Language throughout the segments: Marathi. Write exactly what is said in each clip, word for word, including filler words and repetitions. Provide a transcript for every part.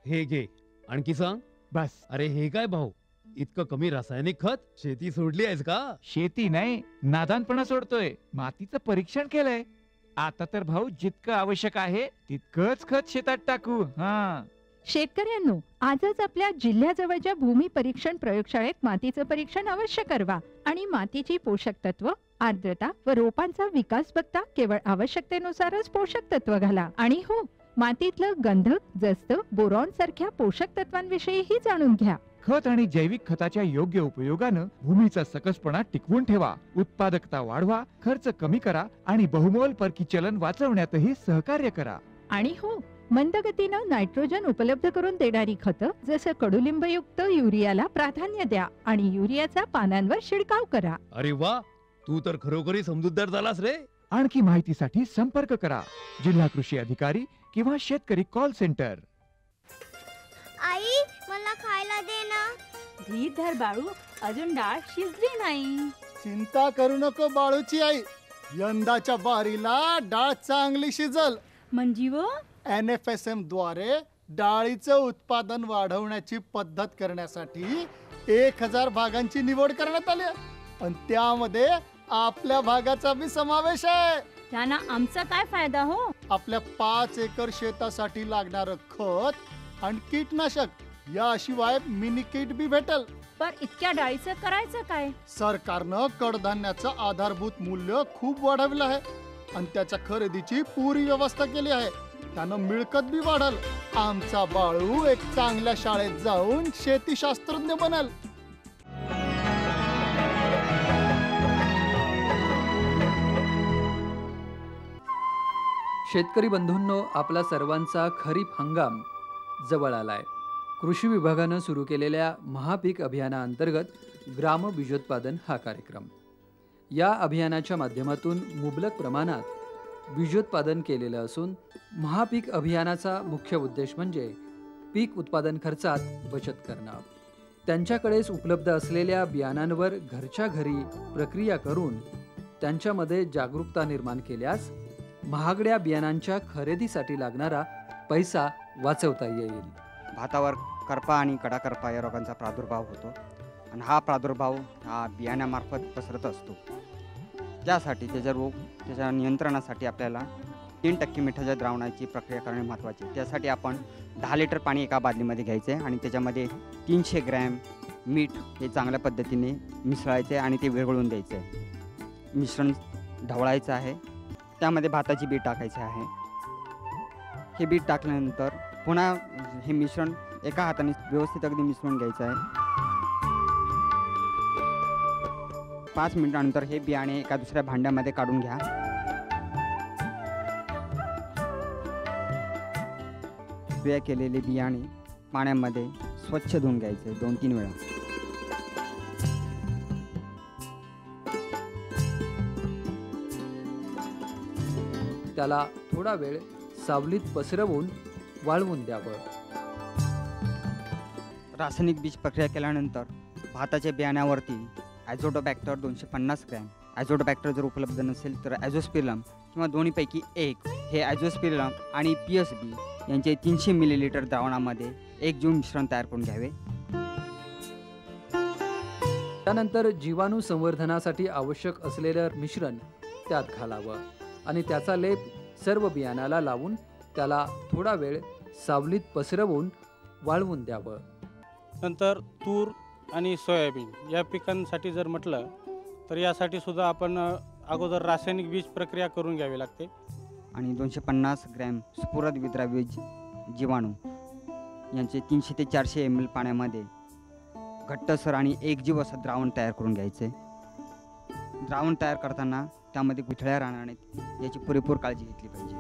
हे घे, आणखी सांग. बस. अरे हे काय भाऊ, इतकं कमी रासायनिक खत? शेती सोडली आहेस का? शेती नाही, नादानपणा सोडतोय. मातीचं परीक्षण केलंय. आता तर भाऊ जितकं आवश्यक आहे तितकंच खत शेतात टाकू. हा, शेतकऱ्यांनो, आजच आपल्या जिल्ह्याजवळच्या भूमी परीक्षण प्रयोगशाळेत मातीचं परीक्षण अवश्य करवा आणि मातीची पोषक तत्व, आर्द्रता व रोपांचा विकास बघता केवळ आवश्यकतेनुसारच पोषक तत्व घाला. आणि हो, मातीतलं गंधक, जस्त, बोरॉन सारख्या पोषक तत्वांविषयीही जाणून घ्या. खत आणि जैविक खताच्या योग्य उपयोगानं भूमीचा सकसपणा टिकवून ठेवा, उत्पादकता वाढवा, खर्च कमी करा आणि बहुमोल परकी चलन वाचवण्यातही सहकार्य करा. आणि हो, मंद गतीनं नायट्रोजन उपलब्ध करून देणारी खतं जसं कडुलिंबयुक्त युरियाला प्राधान्य द्या आणि युरियाचा पानांवर शिडकाव करा. अरे वा, तू तर खरोखरी समजूतदार झालास रे. आणखी माहितीसाठी संपर्क करा जिल्हा कृषी अधिकारी किंवा शेतकरी कॉल सेंटर. आई, मला खायला दे ना. धीर धर बाळू, अजून डाळ शिजली नाही. चिंता करू नको बाळूची आई, यंदाच्या बारीला डाळ चांगली शिजल. म्हणजे व एन एफ एस एम द्वारे डाळीचं उत्पादन वाढवण्याची पद्धत करण्यासाठी एक हजार भागांची निवड करण्यात आली आहे. आणि त्यामध्ये आपल्या भागाचा बी समावेश आहे. त्यांना आमचा काय फायदा हो? आपल्या पाच एकर शेतासाठी लागणारं खत आणि कीटनाशक याशिवाय मिनी किट बी भेटल. पण इतक्या डाळीचं करायचं काय? सरकारनं कडधान्याचं आधारभूत मूल्य खूप वाढवलं आहे आणि त्याच्या खरेदीची पुरी व्यवस्था केली आहे. त्यानं मिळकत बी वाढल. आमचा बाळू एक चांगल्या शाळेत जाऊन शेती शास्त्रज्ञ बनल. शेतकरी बंधूंनो, आपला सर्वांचा खरीप हंगाम जवळ आलाय. कृषी विभागानं सुरू केलेल्या महापीक अभियानाअंतर्गत ग्राम बीजोत्पादन हा कार्यक्रम. या अभियानाच्या माध्यमातून मुबलक प्रमाणात बीजोत्पादन केलेलं असून महापीक अभियानाचा मुख्य उद्देश म्हणजे पीक उत्पादन खर्चात बचत करणं. त्यांच्याकडेच उपलब्ध असलेल्या बियाणांवर घरच्या घरी प्रक्रिया करून त्यांच्यामध्ये जागरूकता निर्माण केल्यास महागड्या बियाणांच्या खरेदीसाठी लागणारा पैसा वाचवता येईल. भातावर करपा आणि कडा करपा या रोगांचा प्रादुर्भाव होतो आणि हा प्रादुर्भाव हा बियाण्यामार्फत पसरत असतो. त्यासाठी त्याचा रोग त्याच्या नियंत्रणासाठी आपल्याला तीन टक्के मिठाच्या द्रावणाची प्रक्रिया करणे महत्त्वाचे. त्यासाठी आपण दहा लिटर पाणी एका बादलीमध्ये घ्यायचे आणि त्याच्यामध्ये तीनशे ग्रॅम मीठ हे चांगल्या पद्धतीने मिसळायचे आणि ते विरघळून द्यायचे. मिश्रण ढवळायचं आहे. त्यामध्ये भाताची बीट टाकायची आहे. हे बीट टाकल्यानंतर पुन्हा हे मिश्रण एका हाताने व्यवस्थित अगदी मिसळून घ्यायचं आहे. पाच मिनिटानंतर हे बियाणे एका दुसऱ्या भांड्यामध्ये काढून घ्या. बिया केलेले बियाणे पाण्यामध्ये स्वच्छ धुवून घ्यायचे दोन तीन वेळा. त्याला थोडा वेळ सावलीत पसरवून वाळवून द्यावं. रासायनिक बीज प्रक्रिया केल्यानंतर भाताच्या बियाण्यावरती ॲझोटोबॅक्टर दोनशे पन्नास ग्रॅम, ॲझोटोबॅक्टर जर उपलब्ध नसेल तर ॲझोस्पिरलम किंवा दोन्हीपैकी एक हे ॲझोस्पिरलम आणि पी एस बी यांचे तीनशे मिलीलिटर द्रावणामध्ये एक जीव मिश्रण तयार करून घ्यावे. त्यानंतर जीवाणू संवर्धनासाठी आवश्यक असलेलं मिश्रण त्यात घालावं आणि त्याचा लेप सर्व बियाणाला लावून त्याला थोडा वेळ सावलीत पसरवून वाळवून द्यावं. नंतर तूर आणि सोयाबीन या पिकांसाठी जर म्हटलं तर यासाठी सुद्धा आपण अगोदर रासायनिक बीज प्रक्रिया करून घ्यावी लागते. आणि दोनशे पन्नास ग्रॅम स्फुरद विद्राव्य जीवाणू यांचे तीनशे ते चारशे एम एल पाण्यामध्ये घट्टसर आणि एकजीव असं द्रावण तयार करून घ्यायचे. द्रावण तयार करताना त्यामध्ये गुठळ्या राहणार नाहीत याची पुरेपूर काळजी घेतली पाहिजे.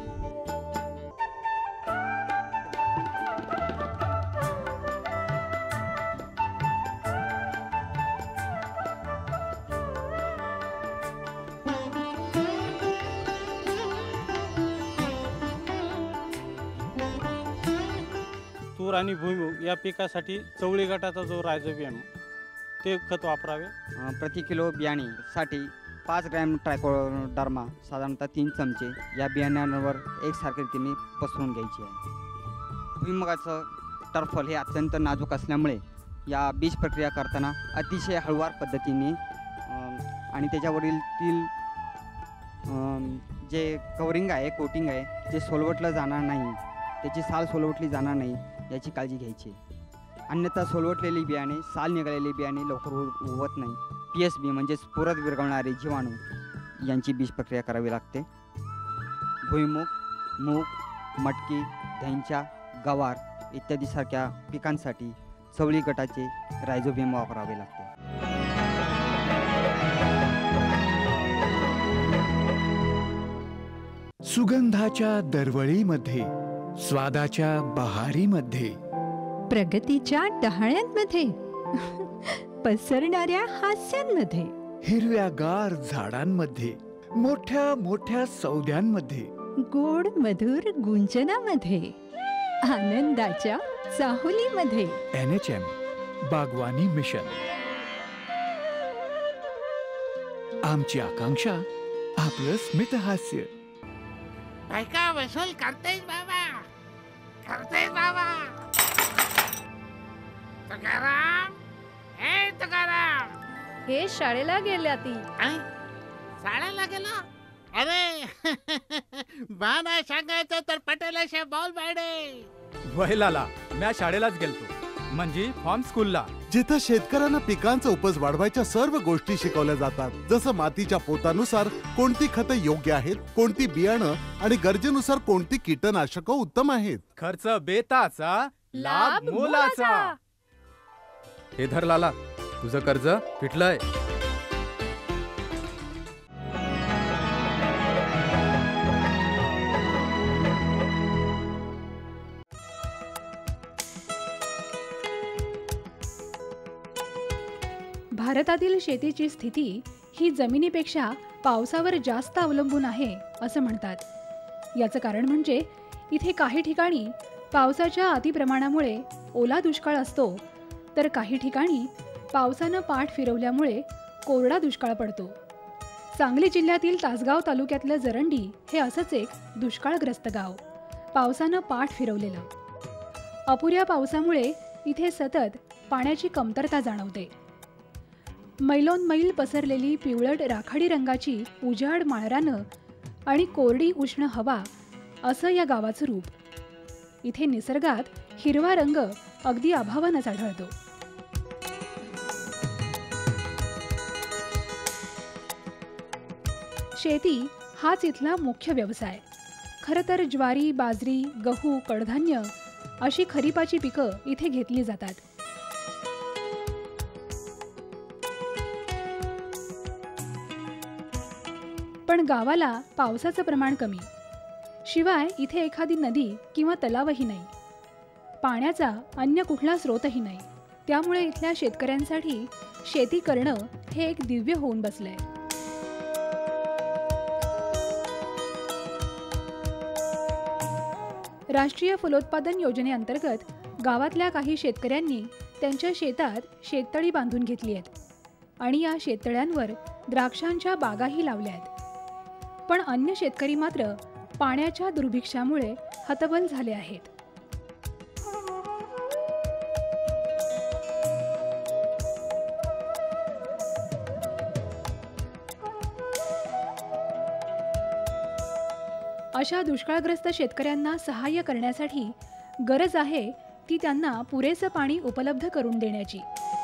तूर आणि भुईमूग या पिकासाठी चवळी गटाचा जो रायझोबियम ते खत वापरावे. प्रति किलो बियाणेसाठी पाच ग्रॅम ट्रायकोडर्मा साधारणतः तीन चमचे या बियाण्यांवर एकसारख्या रीतीने पसरून घ्यायची आहे. भुईमुगाचं टर्फल हे अत्यंत नाजूक असल्यामुळे या बीज प्रक्रिया करताना अतिशय हळूवार पद्धतीने अम, आणि त्याच्यावरील तील अम, जे कवरिंग आहे कोटिंग आहे ते सोलवटलं जाणार नाही, त्याची साल सोलवटली जाणार नाही याची काळजी घ्यायची. अन्यथा सोलवटलेली बियाणे, साल निघालेली बियाणे लवकर उ- उगवत नाही. पी एस बी म्हणजेच पुरत विरघळणारे जीवाणू यांची बीज प्रक्रिया करावी लागते. भुईमुग, मूग, मटकी, धैंचा, गवार इत्यादी सारख्या पिकांसाठी चवळी गटाचे रायझोबियम वापरावे लागते. सुगंधाच्या दरवळीमध्ये, स्वादाच्या बहारीमध्ये, प्रगतीच्या डहाळ्यांमध्ये पसरणाऱ्या हास्यांमध्ये, हिरव्यागार झाडांमध्ये, मोठ्या मोठ्या सौद्यांमध्ये, गोड मधुर गुंजनामध्ये, आनंदाच्या चाहुलीमध्ये. एन एच एम बागवानी मिशन. आमची आकांक्षा आपलं स्मित हास्य. बायका वसूल करतेस बाबा, करतेस बाबा. तुकाराम, हे तुकाराम. हे शाळेला गेल्या ती. आई, शाळेला गेला? अरे बा नाही सांगायचं तर पटेलाशे बॉल बायडे. वहिलाला म्या शाळेलाच गेलतो, म्हणजे फॉर्म स्कूलला, जिथं शेतकऱ्यांना पिकांचा उपज वाढवायच्या सर्व गोष्टी शिकवल्या जातात. जसं मातीच्या पोतानुसार कोणती खतं योग्य आहेत, कोणती बियाणं आणि गरजेनुसार कोणती कीटकनाशक उत्तम आहेत. खर्च बेताचा, लाभ मोलाचा. हे धर लाला, तुझं कर्ज फिटलंय. भारतातील शेतीची स्थिती ही जमिनीपेक्षा पावसावर जास्त अवलंबून आहे असं म्हणतात. याचं कारण म्हणजे इथे काही ठिकाणी पावसाच्या अतिप्रमाणामुळे ओला दुष्काळ असतो, तर काही ठिकाणी पावसानं पाठ फिरवल्यामुळे कोरडा दुष्काळ पडतो. सांगली जिल्ह्यातील तासगाव तालुक्यातलं जरंडी हे असंच एक दुष्काळग्रस्त गाव, पावसानं पाठ फिरवलेलं. अपुऱ्या पावसामुळे इथे सतत पाण्याची कमतरता जाणवते. मैलोनमैल पसरलेली पिवळट राखाडी रंगाची उजाड माळरानं आणि कोरडी उष्ण हवा असं या गावाचं रूप. इथे निसर्गात हिरवा रंग अगदी अभावानंच आढळतो. शेती हाच इथला मुख्य व्यवसाय. खरं तर ज्वारी, बाजरी, गहू, कडधान्य अशी खरीपाची पिकं इथे घेतली जातात. पण गावाला पावसाचं प्रमाण कमी, शिवाय इथे एखादी नदी किंवा तलावही नाही. पाण्याचा अन्य कुठला स्रोतही नाही. त्यामुळे इथल्या शेतकऱ्यांसाठी शेती करणं हे एक दिव्य होऊन बसलंय. राष्ट्रीय फलोत्पादन योजनेअंतर्गत गावातल्या काही शेतकऱ्यांनी त्यांच्या शेतात शेततळी बांधून घेतली आहेत आणि या शेततळ्यांवर द्राक्षांच्या बागाही लावल्या आहेत. पण अन्य शेतकरी मात्र पाण्याच्या दुर्भिक्षामुळे हतबल झाले आहेत. अशा दुष्काळग्रस्त शेतकऱ्यांना सहाय्य करण्यासाठी गरज आहे ती त्यांना पुरेसं पाणी उपलब्ध करून देण्याची.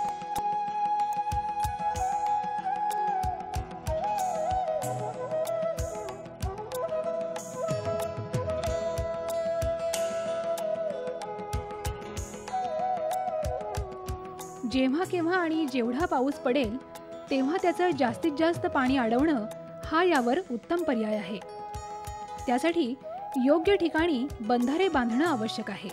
जेव्हा केव्हा आणि जेवढा पाऊस पडेल तेव्हा त्याचं जास्तीत जास्त पाणी अडवणं हा यावर उत्तम पर्याय आहे. त्यासाठी योग्य ठिकाणी बंधारे बांधणं आवश्यक आहे.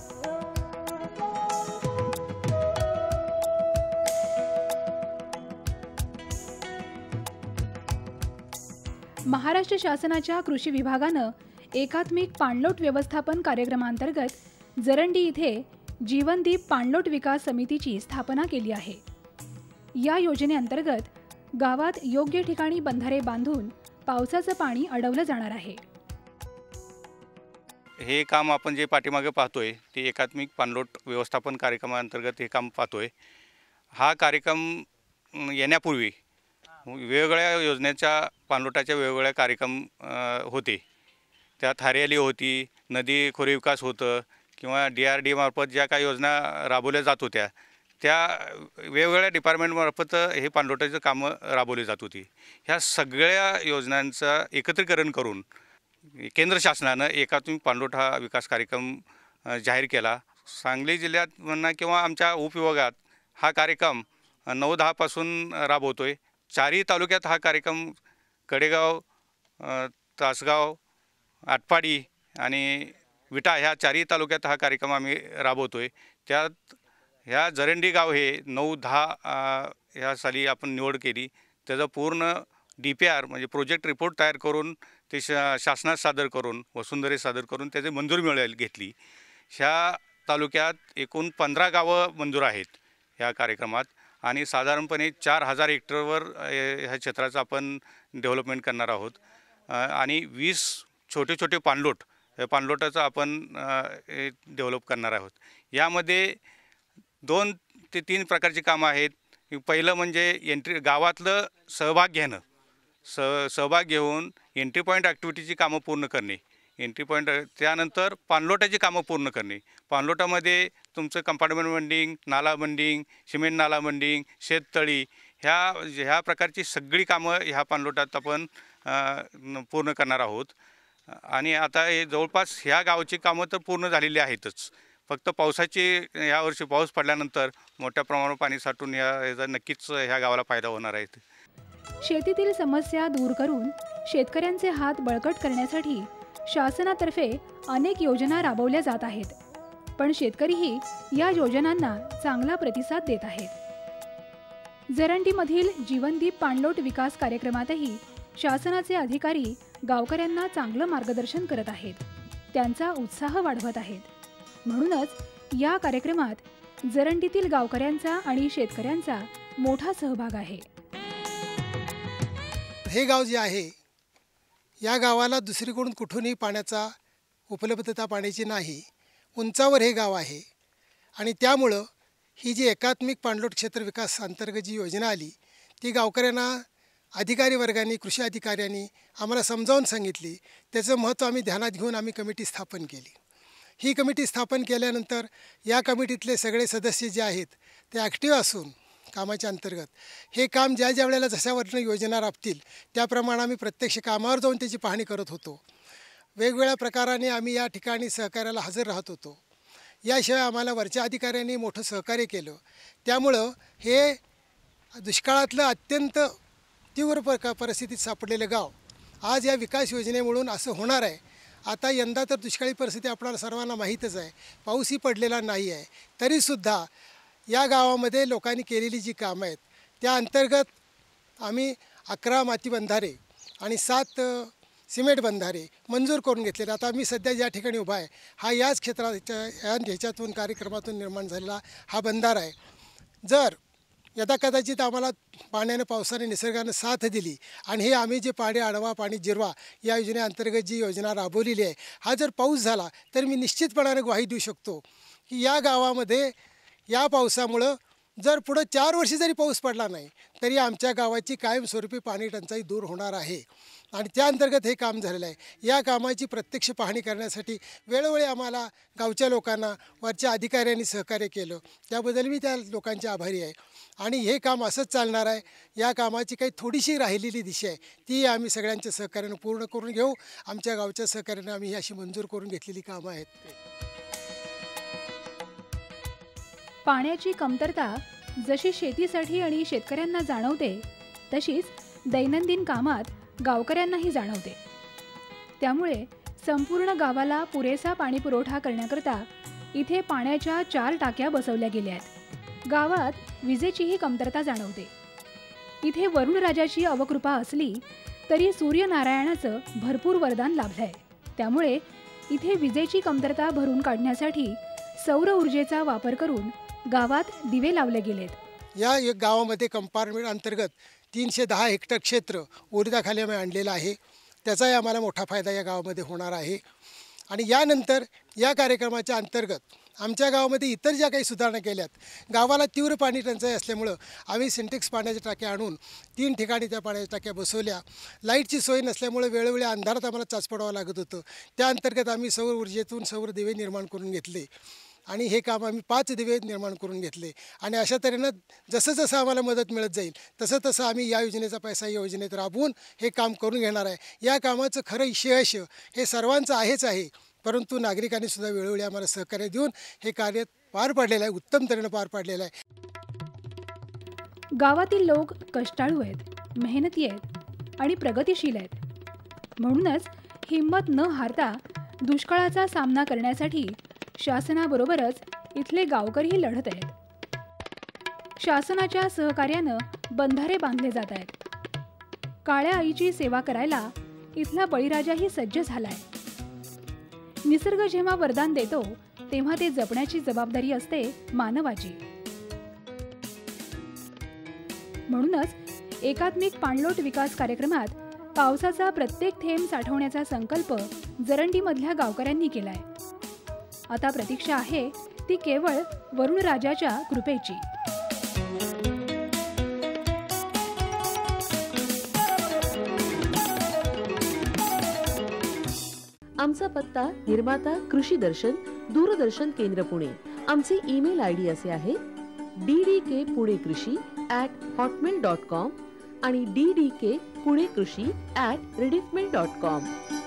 महाराष्ट्र शासनाच्या कृषी विभागानं एकात्मिक पाणलोट व्यवस्थापन कार्यक्रमांतर्गत जरंडी इथे जीवनदीप पाणलोट विकास समितीची स्थापना केली आहे. या योजनेअंतर्गत गावात योग्य ठिकाणी बंधारे बांधून पावसाचं पाणी अडवलं जाणार आहे. हे काम आपण जे पाठीमागे पाहतोय ते एकात्मिक पाणलोट व्यवस्थापन कार्यक्रमाअंतर्गत हे काम पाहतोय. हा कार्यक्रम येण्यापूर्वी वेगवेगळ्या योजनेच्या पाणलोटाच्या वेगवेगळ्या कार्यक्रम होते. त्यात हरियाली होती, नदी खोरे विकास होतं किंवा डी आर डी मार्फत ज्या काही योजना राबवल्या जात होत्या त्या वेगवेगळ्या डिपार्टमेंटमार्फत हे पाणलोटाचं कामं राबवली जात होती. ह्या सगळ्या योजनांचं एकत्रीकरण करून केंद्र शासनानं एकात्मिक पाणलोट हा विकास कार्यक्रम जाहीर केला. सांगली जिल्ह्यात म्हणा किंवा आमच्या उपविभागात हा कार्यक्रम नऊ दहापासून राबवतो आहे. चारही तालुक्यात हा कार्यक्रम कडेगाव, तासगाव, आटपाडी आणि विटा ह्या चारही तालुक्यात हा कार्यक्रम आम्ही राबवतो आहे. त्यात ह्या जरंडी गाव हे नऊ दहा ह्या साली आपण निवड केली. त्याचं पूर्ण डी पी आर म्हणजे प्रोजेक्ट रिपोर्ट तयार करून ते शा शासनात सादर करून वसुंधरे सादर करून त्याची मंजुरी मिळाली घेतली. ह्या तालुक्यात एकूण पंधरा गावं मंजूर आहेत ह्या कार्यक्रमात आणि साधारणपणे चार हजार हेक्टरवर ह्या क्षेत्राचं आपण डेव्हलपमेंट करणार आहोत आणि वीस छोटे छोटे पाणलोट या पाणलोटाचं आपण डेव्हलप करणार आहोत. यामध्ये दोन ते तीन प्रकारची कामं आहेत. पहिलं म्हणजे एंट्री गावातलं सहभाग घेणं, स सहभाग घेऊन एंट्री पॉईंट ॲक्टिव्हिटीची कामं पूर्ण करणे. एंट्री पॉईंट त्यानंतर पाणलोटाची कामं पूर्ण करणे. पाणलोटामध्ये तुमचं कंपार्टमेंट बंडिंग, नाला बंडिंग, सिमेंट नाला बंडिंग, शेततळी ह्या ह्या प्रकारची सगळी कामं ह्या पाणलोटात आपण पूर्ण करणार आहोत. आणि आता हे जवळपास ह्या गावाची कामं तर पूर्ण झालेली आहेतच. फक्त पावसाची यावर्षी पाऊस पडल्यानंतर मोठ्या प्रमाणावर पाणी साठून या याचा नक्कीच ह्या गावाला फायदा होणार आहे. शेतीतील समस्या दूर करून शेतकऱ्यांचे हात बळकट करण्यासाठी शासनातर्फे अनेक योजना राबवल्या जात आहेत. पण शेतकरीही या योजनांना चांगला प्रतिसाद देत आहेत. जरंडीमधील जीवनदीप पाणलोट विकास कार्यक्रमातही शासनाचे अधिकारी गावकऱ्यांना चांगलं मार्गदर्शन करत आहेत, त्यांचा उत्साह वाढवत आहेत. म्हणूनच या कार्यक्रमात जरंडीतील गावकऱ्यांचा आणि शेतकऱ्यांचा मोठा सहभाग आहे. हे गाव जे आहे या गावाला दुसरीकडून कुठूनही पाण्याचा उपलब्धता पाण्याची नाही. उंचावर हे गाव आहे आणि त्यामुळं ही जी एकात्मिक पाणलोट क्षेत्र विकास अंतर्गत जी योजना आली ती गावकऱ्यांना अधिकारी वर्गाने, कृषी अधिकाऱ्यांनी आम्हाला समजावून सांगितली. त्याचं महत्त्व आम्ही ध्यानात घेऊन आम्ही कमिटी स्थापन केली. ही कमिटी स्थापन केल्यानंतर या कमिटीतले सगळे सदस्य जे आहेत ते ॲक्टिव्ह असून कामाच्या अंतर्गत हे काम ज्या ज्या वेळेला जशावरनं योजना राबतील त्याप्रमाणे आम्ही प्रत्यक्ष कामावर जाऊन त्याची पाहणी करत होतो. वेगवेगळ्या प्रकाराने आम्ही या ठिकाणी सहकार्याला हजर राहत होतो. याशिवाय आम्हाला वरच्या अधिकाऱ्यांनी मोठं सहकार्य केलं. त्यामुळं हे दुष्काळातलं अत्यंत तीव्र प परिस्थितीत सापडलेलं गाव आज या विकास योजनेमुळून असं होणार आहे. आता यंदा तर दुष्काळी परिस्थिती आपल्याला सर्वांना माहीतच आहे. पाऊसही पडलेला नाही आहे. तरीसुद्धा या गावामध्ये लोकांनी केलेली जी कामं आहेत त्या अंतर्गत आम्ही अकरा माती बंधारे आणि सात सिमेंट बंधारे मंजूर करून घेतलेले. आता मी सध्या ज्या ठिकाणी उभा आहे हा याच क्षेत्राच्या या ह्याच्यातून कार्यक्रमातून निर्माण झालेला हा बंधारा आहे. जर यदा कदाचित आम्हाला पाण्यानं, पावसाने, निसर्गानं साथ दिली आणि हे आम्ही जे पाणी आडवा, पाणी जिरवा या योजनेअंतर्गत जी योजना राबवलेली आहे हा जर पाऊस झाला तर मी निश्चितपणाने ग्वाही देऊ शकतो की या गावामध्ये या पावसामुळं जर पुढं चार वर्षी जरी पाऊस पडला नाही तरी आमच्या गावाची कायमस्वरूपी पाणी टंचाई दूर होणार आहे. आणि त्या अंतर्गत हे काम झालेलं आहे. या कामाची प्रत्यक्ष पाहणी करण्यासाठी वेळोवेळी आम्हाला गावच्या लोकांना, वरच्या अधिकाऱ्यांनी सहकार्य केलं. त्याबद्दल मी त्या लोकांचे आभारी आहे. आणि हे काम असंच चालणार आहे. या कामाची काही थोडीशी राहिलेली दिशा आहे ती आम्ही सगळ्यांच्या सहकार्यानं पूर्ण करून घेऊ. आमच्या गावच्या सहकार्यानं आम्ही ही अशी मंजूर करून घेतलेली कामं आहेत. पाण्याची कमतरता जशी शेतीसाठी आणि शेतकऱ्यांना जाणवते तशीच दैनंदिन कामात गावकऱ्यांनाही जाणवते. त्यामुळे संपूर्ण गावाला पुरेसा पाणी पुरवठा करण्याकरता इथे पाण्याच्या चार टाक्या बसवल्या गेल्या आहेत. गावात विजेचीही कमतरता जाणवते. इथे वरुणराजाची अवकृपा असली तरी सूर्यनारायणाचं भरपूर वरदान लाभलंय. त्यामुळे इथे विजेची कमतरता भरून काढण्यासाठी सौर ऊर्जेचा वापर करून गावात दिवे लावले गेलेत. या गावामध्ये कंपार्टमेंट अंतर्गत तीनशे दहा हेक्टर क्षेत्र ऊर्जाखाली आम्ही आणलेलं आहे. त्याचाही आम्हाला मोठा फायदा या गावामध्ये होणार आहे. आणि यानंतर या कार्यक्रमाच्या अंतर्गत आमच्या गावामध्ये इतर ज्या काही सुधारणा केल्यात, गावाला तीव्र पाणी टंचाई असल्यामुळं आम्ही सिंटेक्स पाण्याच्या टाक्या आणून तीन ठिकाणी त्या पाण्याच्या टाक्या बसवल्या. लाईटची सोय नसल्यामुळे वेळोवेळी अंधारात आम्हाला चाचपडावं लागत होतं. त्या अंतर्गत आम्ही सौर ऊर्जेतून सौर दिवे निर्माण करून घेतले आणि हे काम आम्ही पाच दिवे निर्माण करून घेतले. आणि अशा तऱ्हेनं जसं जसं आम्हाला मदत मिळत जाईल तसं तसं आम्ही या योजनेचा पैसा या योजनेत राबवून हे काम करून घेणार आहे. या कामाचं खरं यश हे सर्वांचं आहेच आहे, परंतु नागरिकांनी सुद्धा वेळोवेळी आम्हाला सहकार्य देऊन हे कार्य पार पाडलेलं आहे, उत्तम तऱ्हेनं पार पाडलेलं आहे. गावातील लोक कष्टाळू आहेत, मेहनती आहेत आणि प्रगतिशील आहेत. म्हणूनच हिंमत न हारता दुष्काळाचा सामना करण्यासाठी शासनाबरोबरच इथले गावकरीही लढत आहेत. शासनाच्या सहकार्यानं बंधारे बांधले जात आहेत. काळ्या आईची सेवा करायला इथला बळीराजाही सज्ज झालाय. निसर्ग जेव्हा वरदान देतो तेव्हा ते जपण्याची जबाबदारी असते मानवाची. म्हणूनच एकात्मिक पाणलोट विकास कार्यक्रमात पावसाचा प्रत्येक थेंब साठवण्याचा संकल्प जरंडीमधल्या गावकऱ्यांनी केलाय. आता प्रतीक्षा आहे ती केवळ वरुण राजाच्या कृपेची. आमचा पत्ता निर्माता कृषी दर्शन, दूरदर्शन केंद्र पुणे. आमचे ईमेल आय डी असे आहे डी डी के पुणे कृषी ॲट हॉटमेल डॉट कॉम आणि डी डी के पुणे कृषी ॲट रिडिफमेल डॉट कॉम.